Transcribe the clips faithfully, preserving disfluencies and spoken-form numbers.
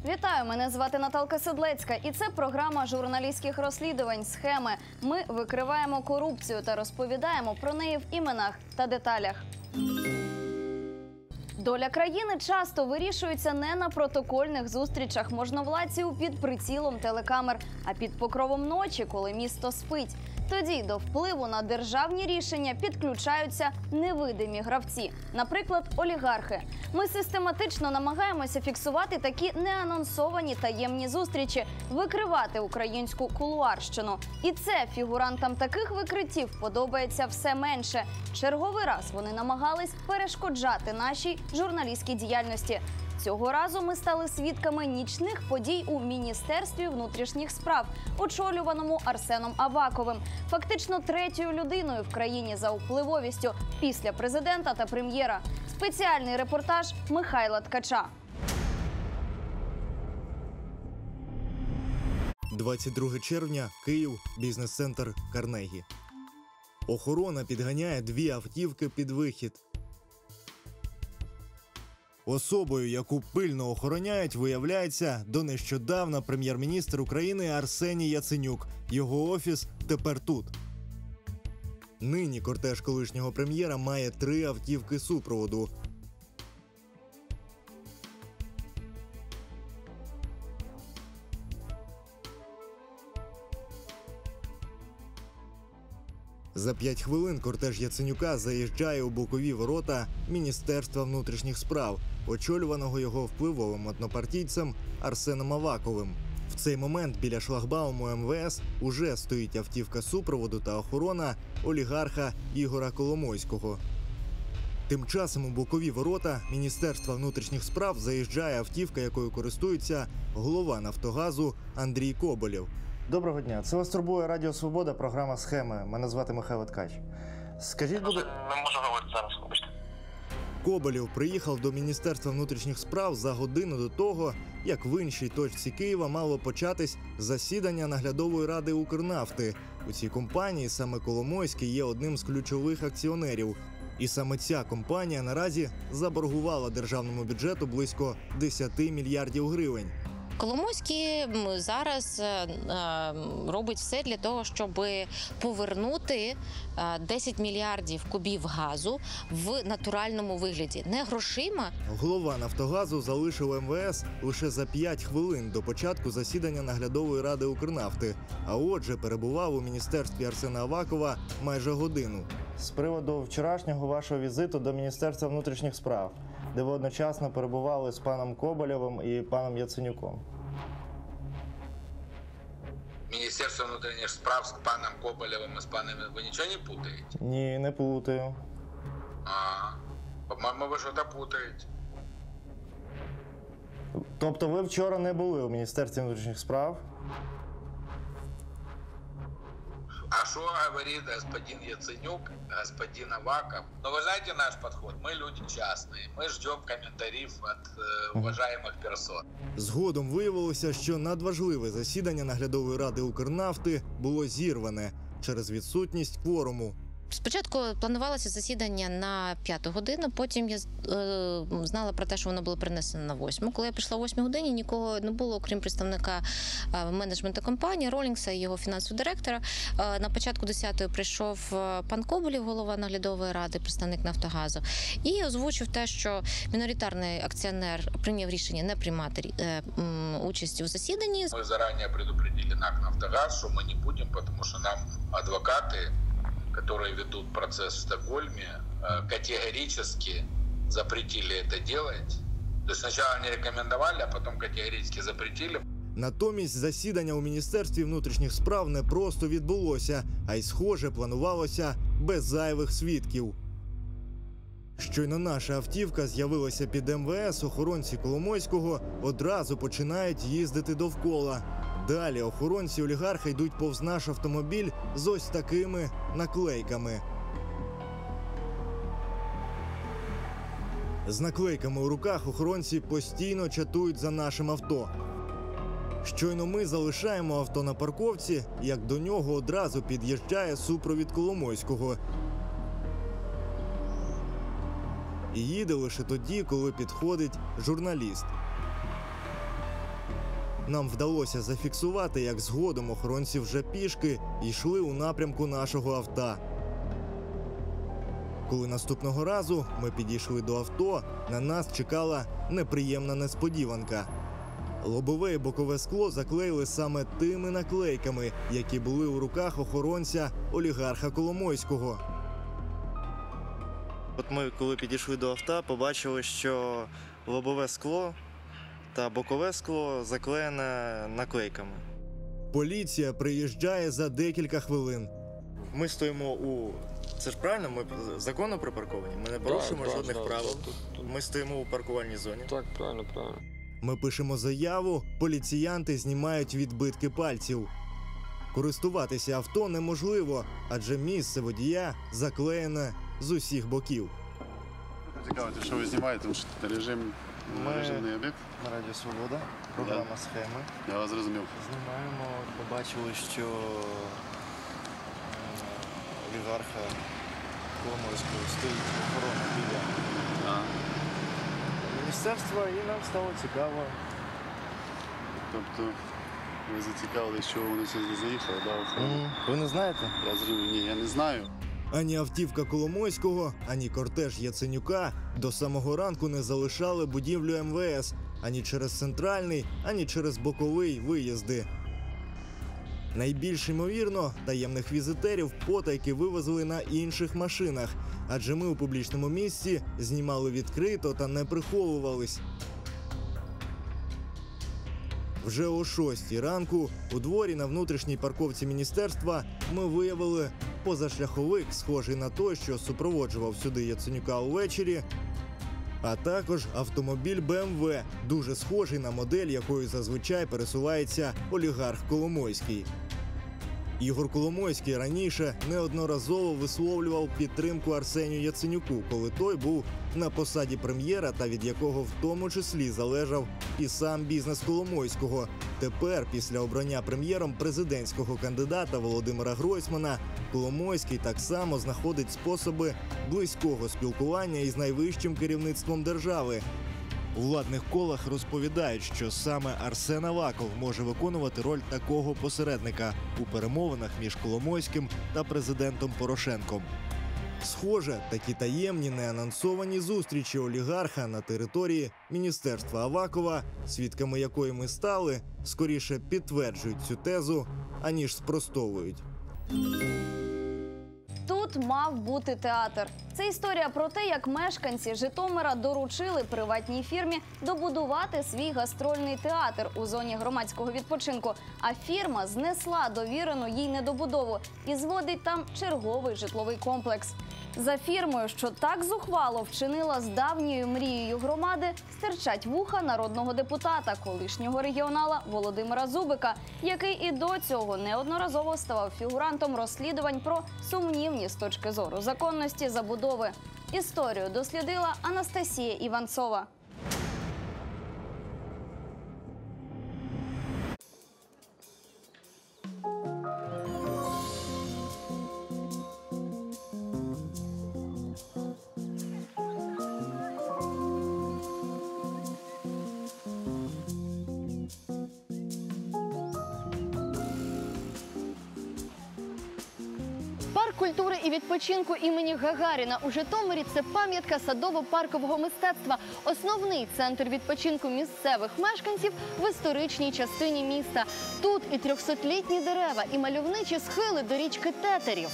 Вітаю, мене звати Наталка Седлецька, і це програма журналістських розслідувань «Схеми». Ми викриваємо корупцію та розповідаємо про неї в іменах та деталях. Доля країни часто вирішується не на протокольних зустрічах можновладців під прицілом телекамер, а під покровом ночі, коли місто спить. Тоді до впливу на державні рішення підключаються невидимі гравці, наприклад, олігархи. Ми систематично намагаємося фіксувати такі неанонсовані таємні зустрічі, викривати українську кулуарщину. І це фігурантам таких викриттів подобається все менше. Черговий раз вони намагались перешкоджати нашій журналістській діяльності. Цього разу ми стали свідками нічних подій у Міністерстві внутрішніх справ, очолюваному Арсеном Аваковим. Фактично третьою людиною в країні за впливовістю після президента та прем'єра. Спеціальний репортаж Михайла Ткача. двадцять друге червня, Київ, бізнес-центр «Карнегі». Охорона підганяє дві автівки під вихід. Особою, яку пильно охороняють, виявляється донещодавна прем'єр-міністр України Арсеній Яценюк. Його офіс тепер тут. Нині кортеж колишнього прем'єра має три автівки супроводу. За п'ять хвилин кортеж Яценюка заїжджає у бокові ворота Міністерства внутрішніх справ, очолюваного його впливовим однопартійцем Арсеном Аваковим. В цей момент біля шлагбауму ем ве ес уже стоїть автівка супроводу та охорона олігарха Ігоря Коломойського. Тим часом у бокові ворота Міністерства внутрішніх справ заїжджає автівка, якою користується голова «Нафтогазу» Андрій Коболєв. Доброго дня. Це вас турбує Радіо Свобода, програма «Схеми». Мене звати Михайло Ткач. Скажіть, будь... Не можу говорити зараз, вибачте. Коболєв приїхав до Міністерства внутрішніх справ за годину до того, як в іншій точці Києва мало початись засідання наглядової ради «Укрнафти». У цій компанії саме Коломойський є одним з ключових акціонерів. І саме ця компанія наразі заборгувала державному бюджету близько десять мільярдів гривень. Коломойський зараз робить все для того, щоб повернути десять мільярдів кубів газу в натуральному вигляді, не грошима. Голова «Нафтогазу» залишив ем ве ес лише за п'ять хвилин до початку засідання наглядової ради «Укрнафти», а отже перебував у міністерстві Арсена Авакова майже годину. З приводу вчорашнього вашого візиту до Міністерства внутрішніх справ, де ви одночасно перебували з паном Коболєвим і паном Яценюком. Міністерство внутрішніх справ з паном Коболєвим і з паном ви нічого не путаєте? Ні, не плутаю. А, по-моєму, ви щось путаєте. Тобто ви вчора не були у Міністерстві внутрішніх справ? А что говорит господин Яценюк, господин Аваков? Ну, вы знаете наш подход. Мы люди частные. Мы ждем комментариев от э, уважаемых персон. Згодом виявилося, що надважливе засідання наглядової ради «Укрнафти» було зірване через відсутність кворуму. Спочатку планувалося засідання на п'яту годину, потім я е, знала про те, що воно було перенесено на восьму. Коли я прийшла о восьмій годині, нікого не було, окрім представника е, менеджменту компанії Ролінгса і його фінансового директора. Е, на початку десятої прийшов пан Коболєв, голова наглядової ради, представник «Нафтогазу», і озвучив те, що міноритарний акціонер прийняв рішення не приймати е, м, участі у засіданні. Ми зарані предупредили НАК «Нафтогаз», що ми не будемо, тому що нам адвокати, которые ведут процесс в Стокгольме, категорически запретили это делать. То есть сначала они рекомендовали, а потом категорически запретили. Натомість засідання у Міністерстві внутрішніх справ не просто відбулося, а й, схоже, планувалося без зайвих свідків. Щойно наша автівка з'явилася під ем ве ес, охоронці Коломойського одразу починають їздити довкола. Далі охоронці олігарха йдуть повз наш автомобіль з ось такими наклейками. З наклейками у руках охоронці постійно чатують за нашим авто. Щойно ми залишаємо авто на парковці, як до нього одразу під'їжджає супровід Коломойського. І їде лише тоді, коли підходить журналіст. нам вдалося зафіксувати, як згодом охоронці вже пішки йшли у напрямку нашого авто. Коли наступного разу ми підійшли до авто, на нас чекала неприємна несподіванка. Лобове і бокове скло заклеїли саме тими наклейками, які були у руках охоронця олігарха Коломойського. От ми, коли підійшли до авто, побачили, що лобове скло та бокове скло заклеєне наклейками. Поліція приїжджає за декілька хвилин. Ми стоїмо у... Це ж правильно? Ми законно припарковані? Ми не порушуємо Так, жодних так, правил. так, так, так. Ми стоїмо у паркувальній зоні. Так, правильно, правильно. Ми пишемо заяву, поліціянти знімають відбитки пальців. Користуватися авто неможливо, адже місце водія заклеєне з усіх боків. Цікаво, що ви знімаєте, тому що це режим, Ми- режимний об'єкт. На Радіо Свобода, програма «Схеми». Я вас зрозумів. Знімаємо, побачили, що е, олігарха Коломойського стоїть охорона біля А, міністерства, і нам стало цікаво. тобто ви зацікавили, що вони сюди заїхали, да? М, Ви не знаєте? Я зрозумів, ні, я не знаю. Ані автівка Коломойського, ані кортеж Яценюка до самого ранку не залишали будівлю ем ве ес ані через центральний, ані через боковий виїзди. Найбільш ймовірно, таємних візитерів потайки вивезли на інших машинах, адже ми у публічному місці знімали відкрито та не приховувались. Вже о шостій ранку у дворі на внутрішній парковці міністерства ми виявили позашляховик, схожий на той, що супроводжував сюди Яценюка увечері, а також автомобіль бе ем ве, дуже схожий на модель, якою зазвичай пересувається олігарх Коломойський. Ігор Коломойський раніше неодноразово висловлював підтримку Арсенію Яценюку, коли той був на посаді прем'єра та від якого в тому числі залежав і сам бізнес Коломойського. Тепер, після обрання прем'єром президентського кандидата Володимира Гройсмана, Коломойський так само знаходить способи близького спілкування із найвищим керівництвом держави. У владних колах розповідають, що саме Арсен Аваков може виконувати роль такого посередника у перемовинах між Коломойським та президентом Порошенком. Схоже, такі таємні неанонсовані зустрічі олігарха на території міністерства Авакова, свідками якої ми стали, скоріше підтверджують цю тезу, аніж спростовують. Тут мав бути театр. Це історія про те, як мешканці Житомира доручили приватній фірмі добудувати свій гастрольний театр у зоні громадського відпочинку, а фірма знесла довірену їй недобудову і зводить там черговий житловий комплекс. За фірмою, що так зухвало вчинила з давньою мрією громади, стирчать вуха народного депутата, колишнього регіонала Володимира Зубика, який і до цього неодноразово ставав фігурантом розслідувань про сумнівні з точки зору законності забудови. Історію дослідила Анастасія Іванцова. Парк культури і відпочинку імені Гагаріна у Житомирі – це пам'ятка садово-паркового мистецтва, основний центр відпочинку місцевих мешканців в історичній частині міста. Тут і трьохсотлітні дерева, і мальовничі схили до річки Тетерів.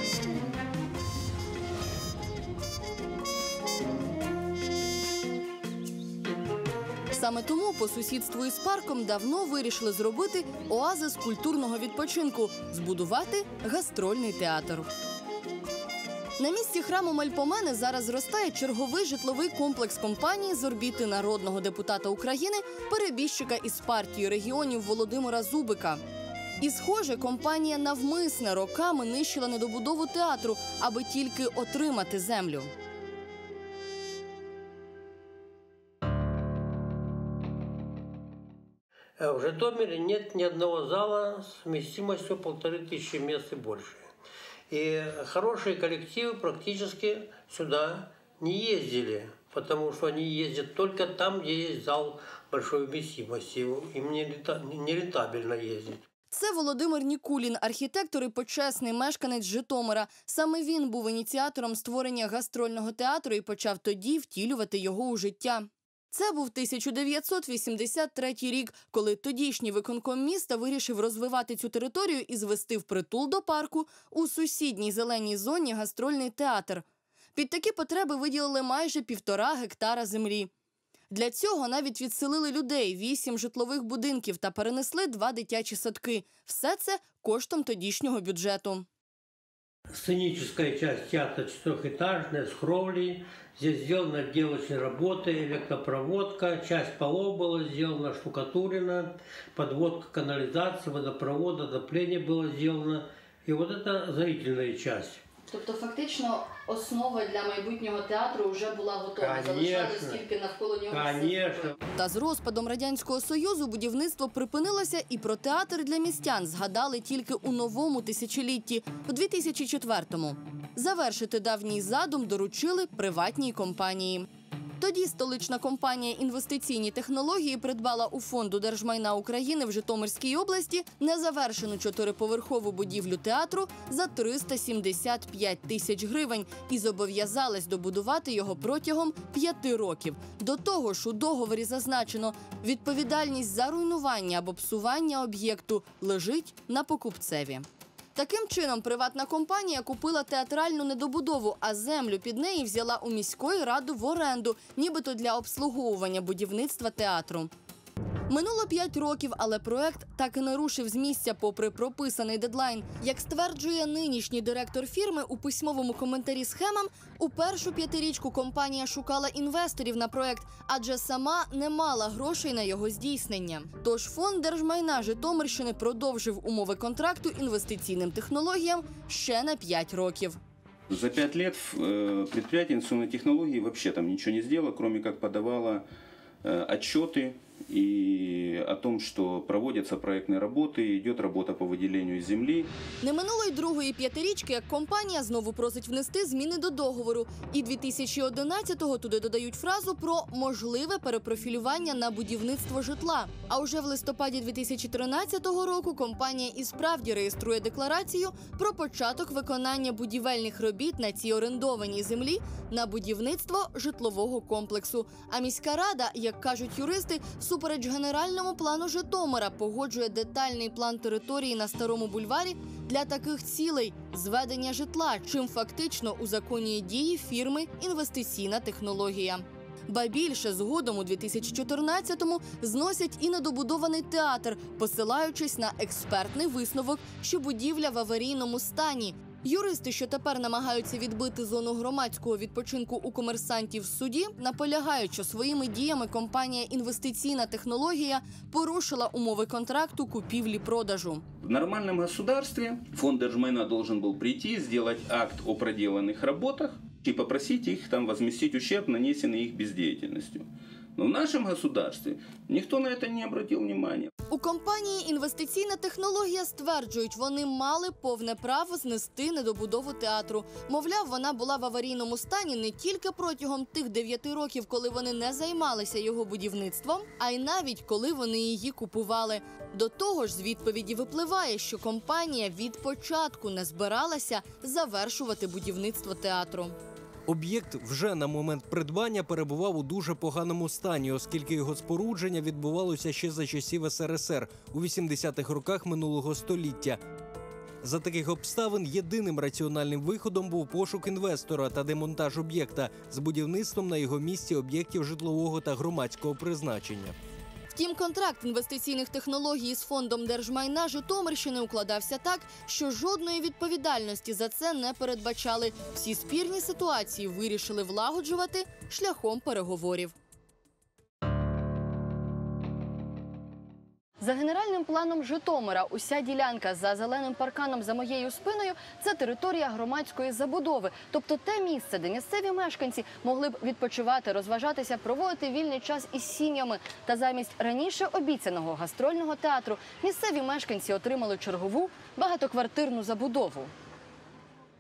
Саме тому по сусідству із парком давно вирішили зробити оазис культурного відпочинку – збудувати гастрольний театр. На місці храму Мельпомени зараз зростає черговий житловий комплекс компанії з орбіти народного депутата України, перебіжчика із партії регіонів Володимира Зубика. І, схоже, компанія навмисне роками нищила недобудову театру, аби тільки отримати землю. В Житомире нет ни одного зала с вместимостью полторы тысячи мест и больше. И хорошие коллективы практически сюда не ездили. потому что они ездят только там, где есть зал большой вместимости. Им нерентабельно ездить. Це Володимир Нікулін, архітектор і почесний мешканець Житомира. Саме він був ініціатором створення гастрольного театру і почав тоді втілювати його у життя. Це був тисяча дев'ятсот вісімдесят третій рік, коли тодішній виконком міста вирішив розвивати цю територію і звести впритул до парку у сусідній зеленій зоні гастрольний театр. Під такі потреби виділили майже півтора гектара землі. Для цього навіть відселили людей, вісім житлових будинків та перенесли два дитячі садки. Все це коштом тодішнього бюджету. Сценическая часть театра четырехэтажная, с кровлей. Здесь сделаны отделочные работы, электропроводка, часть полов была сделана, штукатурена, подводка канализации, водопровода, отопление было сделано. И вот это зрительная часть. Тобто фактично основа для майбутнього театру вже була готова, залишалось тільки навколо нього. Конечно. Та з розпадом Радянського Союзу будівництво припинилося, і про театр для містян згадали тільки у новому тисячолітті, у дві тисячі четвертому. Завершити давній задум доручили приватній компанії. Тоді столична компанія «Інвестиційні технології» придбала у Фонду держмайна України в Житомирській області незавершену чотириповерхову будівлю театру за триста сімдесят п'ять тисяч гривень і зобов'язалась добудувати його протягом п'яти років. До того ж, у договорі зазначено, відповідальність за руйнування або псування об'єкту лежить на покупцеві. Таким чином, приватна компанія купила театральну недобудову, а землю під неї взяла у міської ради в оренду, нібито для обслуговування будівництва театру. Минуло п'ять років, але проект так і не рушив з місця попри прописаний дедлайн. Як стверджує нинішній директор фірми у письмовому коментарі схемам, у першу п'ятирічку компанія шукала інвесторів на проект, адже сама не мала грошей на його здійснення. Тож Фонд держмайна Житомирщини продовжив умови контракту інвестиційним технологіям ще на п'ять років. За пять лет предприятие инвестиционной технологии вообще там ничего не сделало, кроме как подавало отчеты и о том, что проводятся проектные работы, идет работа по выделению земли. Не минуло й другої п'ятирічки, як компанія знову просить внести зміни до договору. І дві тисячі одинадцятого туди додають фразу про можливе перепрофілювання на будівництво житла. А уже в листопаді дві тисячі тринадцятого року компанія і справді реєструє декларацію про початок виконання будівельних робіт на цій орендованій землі на будівництво житлового комплексу. А міська рада, як кажуть юристи, всупереч генеральному плану Житомира погоджує детальний план території на Старому бульварі для таких цілей – зведення житла, чим фактично узаконює дії фірми «Інвестиційна технологія». Ба більше, згодом у дві тисячі чотирнадцятому зносять і недобудований театр, посилаючись на експертний висновок, що будівля в аварійному стані. Юристи, що тепер намагаються відбити зону громадського відпочинку у комерсантів в суді, наполягають, що своїми діями компанія «Інвестиційна технологія» порушила умови контракту купівлі-продажу. В нормальном государстве Фонд держмайна должен был прийти, сделать акт о проделанных работах и попросить их там возместить ущерб, нанесенный их бездеятельностью. Но в нашем государстве никто на это не обратил внимания. У компанії «Інвестиційна технологія» стверджують, вони мали повне право знести недобудову театру. Мовляв, вона була в аварійному стані не тільки протягом тих дев'яти років, коли вони не займалися його будівництвом, а й навіть коли вони її купували. До того ж, з відповіді випливає, що компанія від початку не збиралася завершувати будівництво театру. Об'єкт вже на момент придбання перебував у дуже поганому стані, оскільки його спорудження відбувалося ще за часів ес ер ес ер у вісімдесятих роках минулого століття. За таких обставин єдиним раціональним виходом був пошук інвестора та демонтаж об'єкта з будівництвом на його місці об'єктів житлового та громадського призначення. Втім, контракт інвестиційних технологій з Фондом держмайна Житомирщини укладався так, що жодної відповідальності за це не передбачали. Всі спірні ситуації вирішили влагоджувати шляхом переговорів. За генеральним планом Житомира уся ділянка за зеленим парканом за моєю спиною – це територія громадської забудови. Тобто те місце, де місцеві мешканці могли б відпочивати, розважатися, проводити вільний час із сім'ями. Та замість раніше обіцяного гастрольного театру місцеві мешканці отримали чергову багатоквартирну забудову.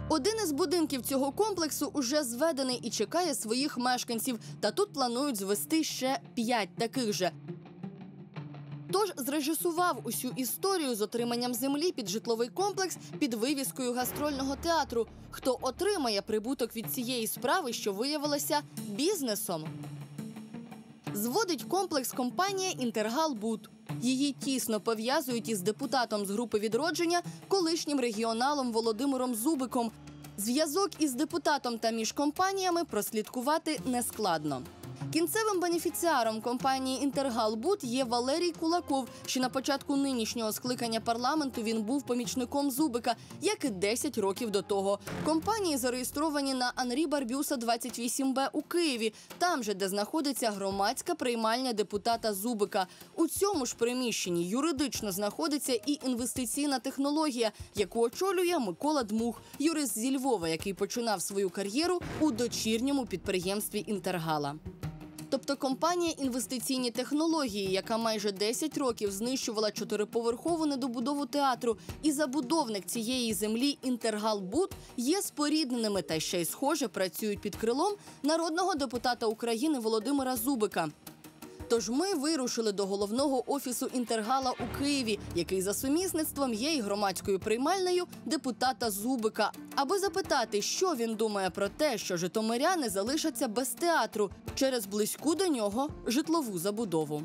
Один із будинків цього комплексу уже зведений і чекає своїх мешканців. Та тут планують звести ще п'ять таких же. Тож зрежисував усю історію з отриманням землі під житловий комплекс під вивіскою гастрольного театру. Хто отримає прибуток від цієї справи, що виявилося бізнесом? Зводить комплекс компанія «Інтергалбуд». Її тісно пов'язують із депутатом з групи «Відродження», колишнім регіоналом Володимиром Зубиком. Зв'язок із депутатом та між компаніями прослідкувати нескладно. Кінцевим бенефіціаром компанії «Інтергалбуд» є Валерій Кулаков. Ще на початку нинішнього скликання парламенту він був помічником Зубика, як і десять років до того. Компанії зареєстровані на Анрі Барбюса, двадцять вісім Б у Києві, там же, де знаходиться громадська приймальня депутата Зубика. У цьому ж приміщенні юридично знаходиться і інвестиційна технологія, яку очолює Микола Дмух, юрист зі Львова, який починав свою кар'єру у дочірньому підприємстві «Інтергала». Тобто компанія «Інвестиційні технології», яка майже десять років знищувала чотириповерхову недобудову театру, і забудовник цієї землі «Інтергалбуд» є спорідненими та ще й схоже працюють під крилом народного депутата України Володимира Зубика. Тож ми вирушили до головного офісу «Інтергала» у Києві, який за сумісництвом є і громадською приймальнею депутата Зубика, аби запитати, що він думає про те, що житомиряни залишаться без театру через близьку до нього житлову забудову.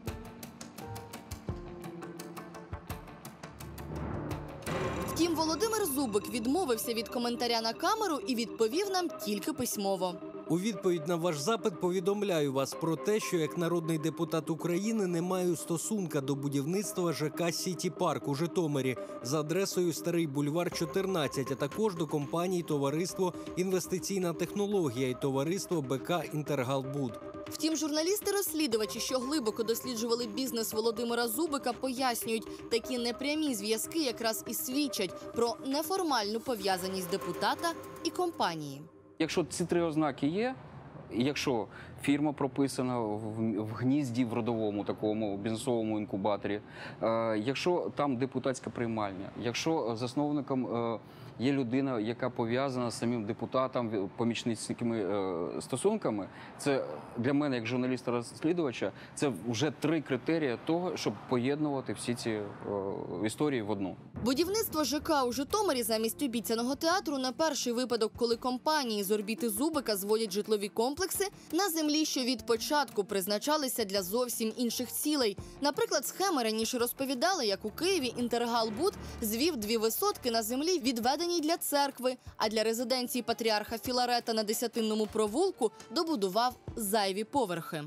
Втім, Володимир Зубик відмовився від коментаря на камеру і відповів нам тільки письмово. У відповідь на ваш запит повідомляю вас про те, що як народний депутат України не маю стосунка до будівництва ЖК «Сіті Парк» у Житомирі за адресою Старий бульвар, чотирнадцять, а також до компаній товариство «Інвестиційна технологія» і товариство БК «Інтергалбуд». Втім, журналісти-розслідувачі, що глибоко досліджували бізнес Володимира Зубика, пояснюють, такі непрямі зв'язки якраз і свідчать про неформальну пов'язаність депутата і компанії. Якщо ці три ознаки є, якщо фірма прописана в гнізді, в родовому такому бізнесовому інкубаторі, якщо там депутатська приймальня, якщо засновником є людина, яка пов'язана з самим депутатом, помічницькими стосунками, це для мене, як журналіста-розслідувача, це вже три критерії того, щоб поєднувати всі ці історії в одну. Будівництво ЖК у Житомирі замість обіцяного театру не перший випадок, коли компанії з орбіти Зубика зводять житлові комплекси на землі, що від початку призначалися для зовсім інших цілей. Наприклад, схеми раніше розповідали, як у Києві «Інтергалбуд» звів дві висотки на землі, відведеній для церкви, а для резиденції патріарха Філарета на Десятинному провулку добудував зайві поверхи.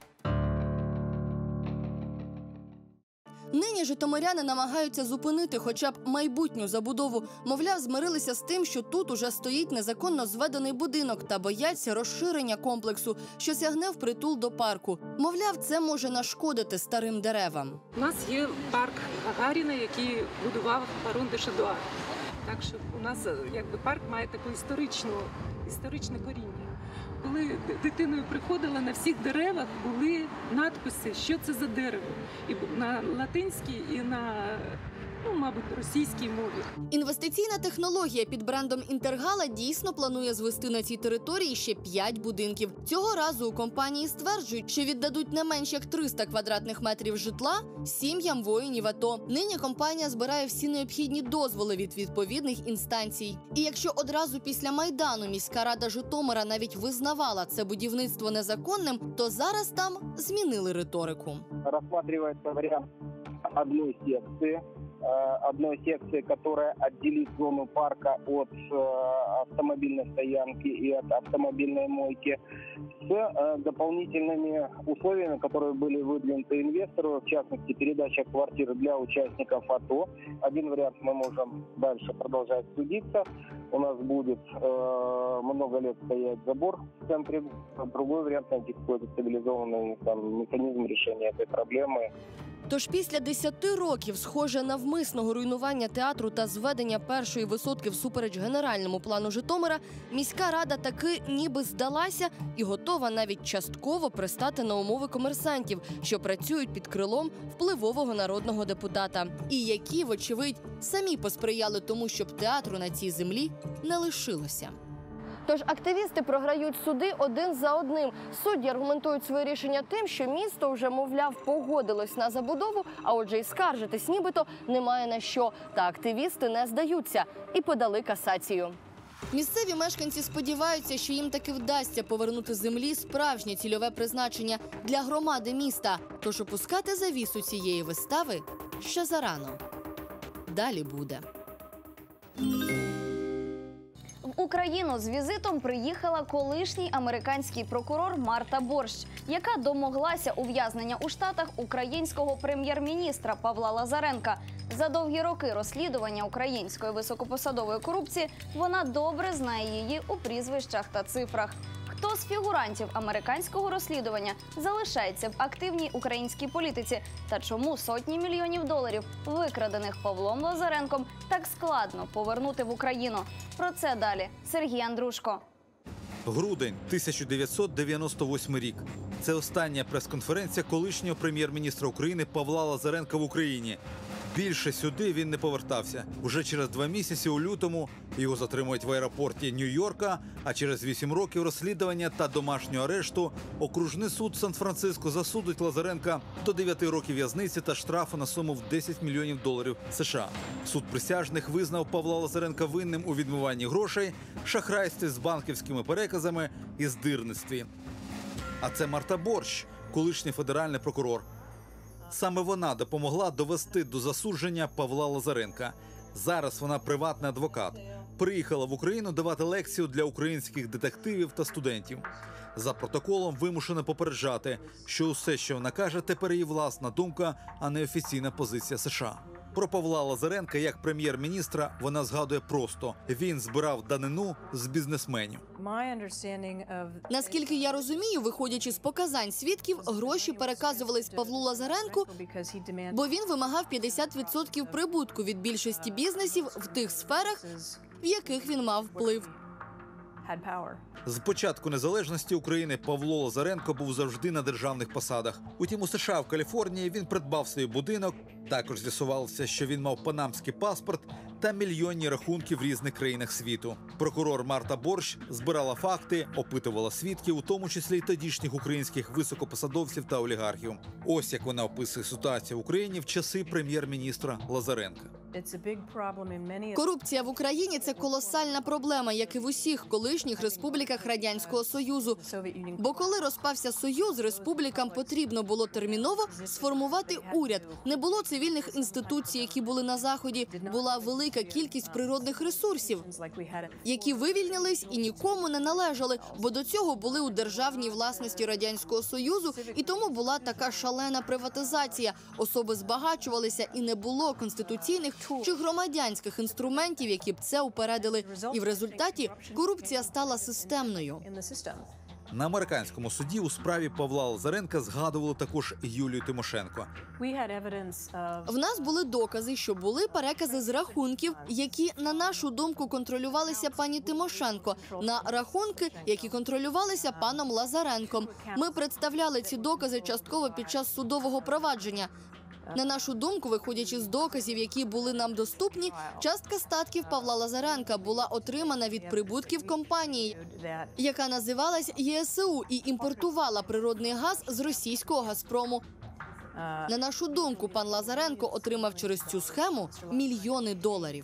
Нині житомиряни намагаються зупинити хоча б майбутню забудову. Мовляв, змирилися з тим, що тут уже стоїть незаконно зведений будинок та бояться розширення комплексу, що сягне впритул до парку. Мовляв, це може нашкодити старим деревам. У нас є парк Гагаріна, який будував барон де Шадуар. Так що у нас якби парк має таке історичне, історичне коріння. Коли дитиною приходила, на всіх деревах були надписи, що це за дерево. І на латинській, і на, ну, мабуть, російській мові. Інвестиційна технологія під брендом «Інтергала» дійсно планує звести на цій території ще п'ять будинків. Цього разу у компанії стверджують, що віддадуть не менш як триста квадратних метрів житла сім'ям воїнів АТО. Нині компанія збирає всі необхідні дозволи від відповідних інстанцій. І якщо одразу після Майдану міська рада Житомира навіть визнавала це будівництво незаконним, то зараз там змінили риторику. Розглядається варіант одної секції. одной секции, которая отделит зону парка от э, автомобильной стоянки и от автомобильной мойки, с э, дополнительными условиями, которые были выдвинуты инвестору, в частности, передача квартир для участников АТО. Один вариант мы можем дальше продолжать судиться. У нас будет э, много лет стоять забор в центре. Другой вариант — найти какой-то цивилизованный там, механизм решения этой проблемы. Тож після десяти років, схоже, навмисного руйнування театру та зведення першої висотки всупереч генеральному плану Житомира, міська рада таки ніби здалася і готова навіть частково пристати на умови комерсантів, що працюють під крилом впливового народного депутата. І які, вочевидь, самі посприяли тому, щоб театру на цій землі не лишилося. Тож активісти програють суди один за одним. Судді аргументують своє рішення тим, що місто вже, мовляв, погодилось на забудову, а отже і скаржитись нібито немає на що. Та активісти не здаються і подали касацію. Місцеві мешканці сподіваються, що їм таки вдасться повернути землі справжнє цільове призначення для громади міста. Тож опускати завісу цієї вистави ще зарано. Далі буде. В Україну з візитом приїхала колишній американський прокурор Марта Борщ, яка домоглася ув'язнення у Штатах українського прем'єр-міністра Павла Лазаренка. За довгі роки розслідування української високопосадової корупції вона добре знає її у прізвищах та цифрах. Хто з фігурантів американського розслідування залишається в активній українській політиці та чому сотні мільйонів доларів, викрадених Павлом Лазаренком, так складно повернути в Україну? Про це далі. Сергій Андрушко. Грудень тисяча дев'ятсот дев'яносто восьмий рік. Це остання прес-конференція колишнього прем'єр-міністра України Павла Лазаренка в Україні. Більше сюди він не повертався. Уже через два місяці у лютому його затримують в аеропорті Нью-Йорка, а через вісім років розслідування та домашнього арешту окружний суд Сан-Франциско засудить Лазаренка до дев'яти років в'язниці та штрафу на суму в десять мільйонів доларів США. Суд присяжних визнав Павла Лазаренка винним у відмиванні грошей, шахрайстві з банківськими переказами і здирництві. А це Марта Борщ, колишній федеральний прокурор. Саме вона допомогла довести до засудження Павла Лазаренка. Зараз вона приватний адвокат. Приїхала в Україну давати лекцію для українських детективів та студентів. За протоколом вимушена попереджати, що усе, що вона каже, тепер її власна думка, а не офіційна позиція США. Про Павла Лазаренка як прем'єр-міністра вона згадує просто. Він збирав данину з бізнесменів. Наскільки я розумію, виходячи з показань свідків, гроші переказувались Павлу Лазаренку, бо він вимагав п'ятдесят відсотків прибутку від більшості бізнесів в тих сферах, в яких він мав вплив. З початку незалежності України Павло Лазаренко був завжди на державних посадах. Утім, у США в Каліфорнії він придбав свій будинок. Також з'ясувалося, що він мав панамський паспорт та мільйонні рахунки в різних країнах світу. Прокурор Марта Борщ збирала факти, опитувала свідків, у тому числі й тодішніх українських високопосадовців та олігархів. Ось як вона описує ситуацію в Україні в часи прем'єр-міністра Лазаренка. Корупція в Україні – це колосальна проблема, як і в усіх колишніх республіках Радянського Союзу. Бо коли розпався Союз, республікам потрібно було терміново сформувати уряд. Не було цивільних інституцій, які були на Заході. Була велика кількість природних ресурсів, які вивільнились і нікому не належали, бо до цього були у державній власності Радянського Союзу, і тому була така шалена приватизація. Особи збагачувалися, і не було конституційних чи громадянських інструментів, які б це упередили. І в результаті корупція стала системною. На американському суді у справі Павла Лазаренка згадували також Юлію Тимошенко. В нас були докази, що були перекази з рахунків, які, на нашу думку, контролювалися пані Тимошенко, на рахунки, які контролювалися паном Лазаренком. Ми представляли ці докази частково під час судового провадження. На нашу думку, виходячи з доказів, які були нам доступні, частка статків Павла Лазаренка була отримана від прибутків компанії, яка називалась Є С У і імпортувала природний газ з російського «Газпрому». На нашу думку, пан Лазаренко отримав через цю схему мільйони доларів.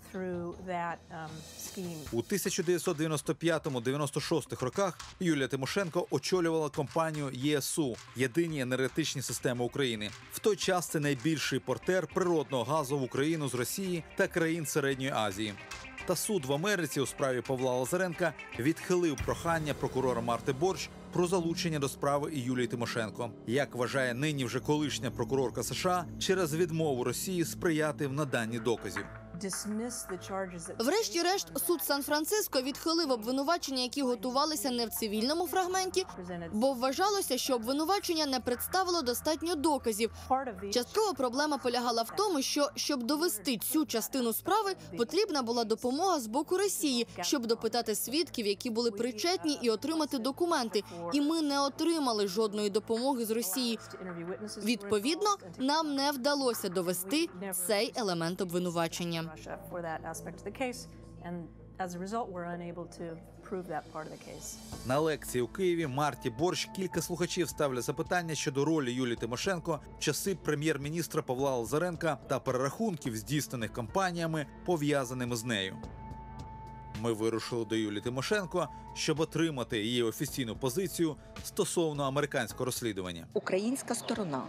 У тисяча дев'ятсот дев'яносто п'ятому - дев'яносто шостому роках Юлія Тимошенко очолювала компанію Є С У – єдині енергетичні системи України. В той час це найбільший імпортер природного газу в Україну з Росії та країн Середньої Азії. Та суд в Америці у справі Павла Лазаренка відхилив прохання прокурора Марти Борщ про залучення до справи і Юлії Тимошенко. Як вважає нині вже колишня прокурорка США, через відмову Росії сприяти в наданні доказів. Врешті-решт, суд Сан-Франциско відхилив обвинувачення, які готувалися не в цивільному фрагменті, бо вважалося, що обвинувачення не представило достатньо доказів. Часткова проблема полягала в тому, що, щоб довести цю частину справи, потрібна була допомога з боку Росії, щоб допитати свідків, які були причетні, і отримати документи. І ми не отримали жодної допомоги з Росії. Відповідно, нам не вдалося довести цей елемент обвинувачення. На лекції у Києві Марті Борщ кілька слухачів ставили запитання щодо ролі Юлії Тимошенко в часи прем'єр-міністра Павла Лазаренка та перерахунків, здійснених кампаніями, пов'язаними з нею. Ми вирушили до Юлії Тимошенко, щоб отримати її офіційну позицію стосовно американського розслідування. Українська сторона,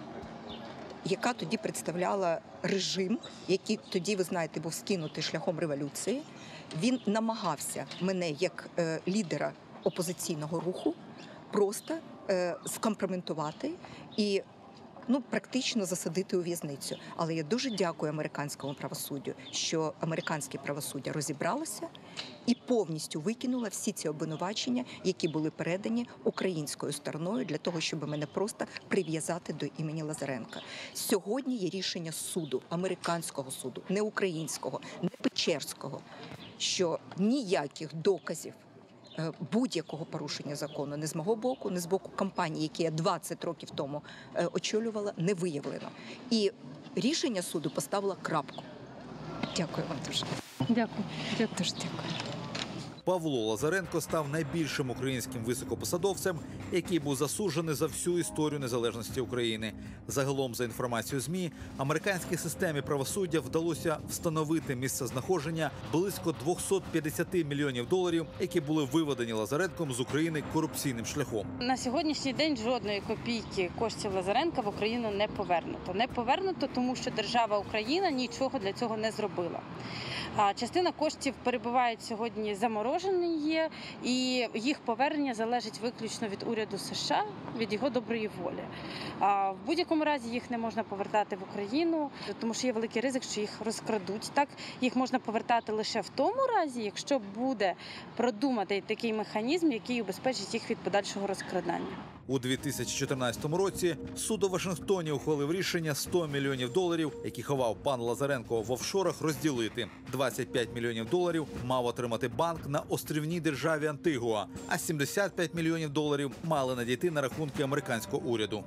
яка тоді представляла режим, який тоді, ви знаєте, був скинутий шляхом революції, він намагався мене, як е, лідера опозиційного руху, просто е, скомпрометувати і ну, практично засадити у в'язницю. Але я дуже дякую американському правосуддю, що американське правосуддя розібралося і повністю викинуло всі ці обвинувачення, які були передані українською стороною для того, щоб мене просто прив'язати до імені Лазаренка. Сьогодні є рішення суду, американського суду, не українського, не печерського, що ніяких доказів будь-якого порушення закону не з мого боку, не з боку компанії, які я двадцять років тому очолювала, не виявлено. І рішення суду поставило крапку. Дякую вам дуже. Дякую. Дякую. Дуже дякую. Павло Лазаренко став найбільшим українським високопосадовцем, який був засуджений за всю історію незалежності України. Загалом, за інформацією ЗМІ, американській системі правосуддя вдалося встановити місцезнаходження близько двісті п'ятдесят мільйонів доларів, які були виведені Лазаренком з України корупційним шляхом. На сьогоднішній день жодної копійки коштів Лазаренка в Україну не повернуто. Не повернуто, тому що держава Україна нічого для цього не зробила. А частина коштів перебувають сьогодні заморожені є, і їх повернення залежить виключно від уряду США, від його доброї волі. А в будь-якому разі їх не можна повертати в Україну, тому що є великий ризик, що їх розкрадуть. Так, їх можна повертати лише в тому разі, якщо буде продумати такий механізм, який убезпечить їх від подальшого розкрадання. У дві тисячі чотирнадцятому році суд у Вашингтоні ухвалив рішення сто мільйонів доларів, які ховав пан Лазаренко в офшорах, розділити. двадцять п'ять мільйонів доларів мав отримати банк на острівній державі Антигуа, а сімдесят п'ять мільйонів доларів мали надійти на рахунки американського уряду.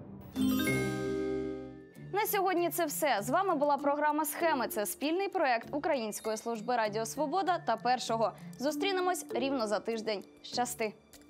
На сьогодні це все. З вами була програма «Схеми». Це спільний проєкт Української служби Радіо Свобода та Першого. Зустрінемось рівно за тиждень. Щасти!